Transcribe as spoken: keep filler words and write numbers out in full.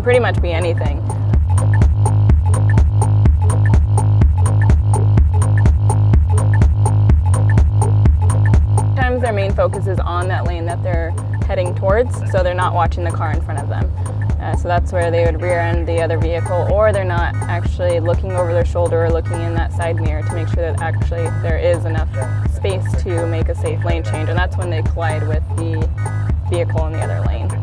pretty much be anything. Sometimes their main focus is on that lane that they're heading towards, so they're not watching the car in front of them. Uh, so that's where they would rear end the other vehicle, or they're not actually looking over their shoulder or looking in that side mirror to make sure that actually there is enough space to make a safe lane change, and that's when they collide with the vehicle in the other lane.